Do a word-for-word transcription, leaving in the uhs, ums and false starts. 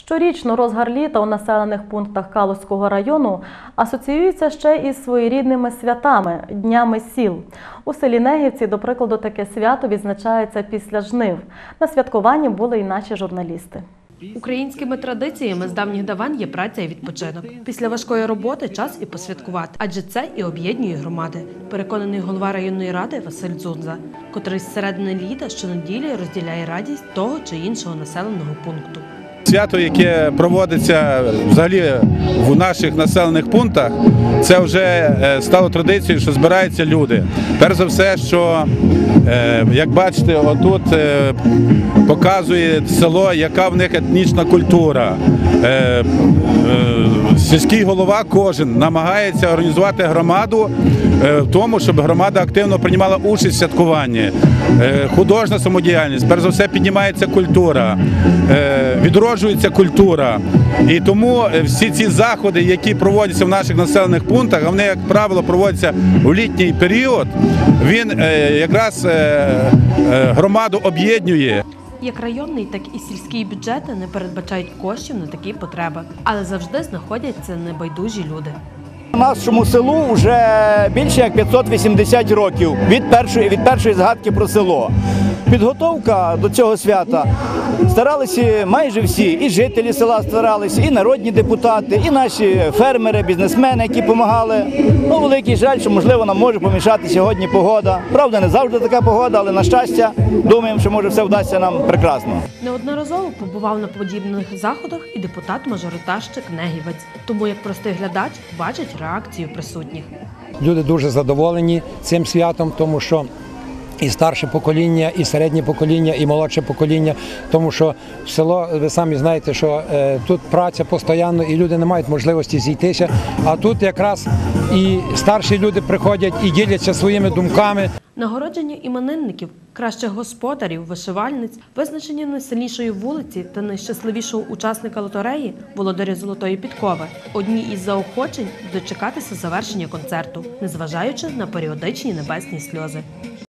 Щорічно розгар літа у населених пунктах Калузького району асоціюється ще із своєрідними святами – Днями сіл. У селі Негівці, до прикладу, таке свято відзначається після жнив. На святкуванні були і наші журналісти. Українськими традиціями з давніх давен є праця і відпочинок. Після важкої роботи час і посвяткувати, адже це і об'єднує громади, переконаний голова районної ради Василь Дзунза, котрий з середини літа щонеділі розділяє радість того чи іншого населеного пункту. Свято, яке проводиться взагалі в наших населених пунктах, це вже стало традицією, що збираються люди. Перш за все, що, як бачите, отут показує село, яка в них етнічна культура. Сільський голова кожен намагається організувати громаду в тому, щоб громада активно приймала участь в святкуванні. Художня самодіяльність, перш за все піднімається культура, відроджується культура. І тому всі ці заходи, які проводяться в наших населених пунктах, вони, як правило, проводяться у літній період, він якраз громаду об'єднує. Як районний, так і сільські бюджети не передбачають коштів на такі потреби, але завжди знаходяться небайдужі люди. Нашому селу вже більше як п'ятсот вісімдесят років від першої, від першої згадки про село. Підготовка до цього свята старалися майже всі, і жителі села старалися, і народні депутати, і наші фермери, бізнесмени, які допомагали. Ну, великий жаль, що, можливо, нам може помішати сьогодні погода. Правда, не завжди така погода, але, на щастя, думаємо, що, може, все вдасться нам прекрасно. Неодноразово побував на подібних заходах і депутат-мажоритарщик Негівець. Тому, як простий глядач, бачить реакцію присутніх. Люди дуже задоволені цим святом, тому що і старше покоління, і середнє покоління, і молодше покоління, тому що в село, ви самі знаєте, що е, тут праця постійно, і люди не мають можливості зійтися, а тут якраз і старші люди приходять і діляться своїми думками. Нагородження іменинників, кращих господарів, вишивальниць, визначення найсильнішої вулиці та найщасливішого учасника лотереї – володаря золотої підкови. Одні із заохочень – дочекатися завершення концерту, незважаючи на періодичні небесні сльози.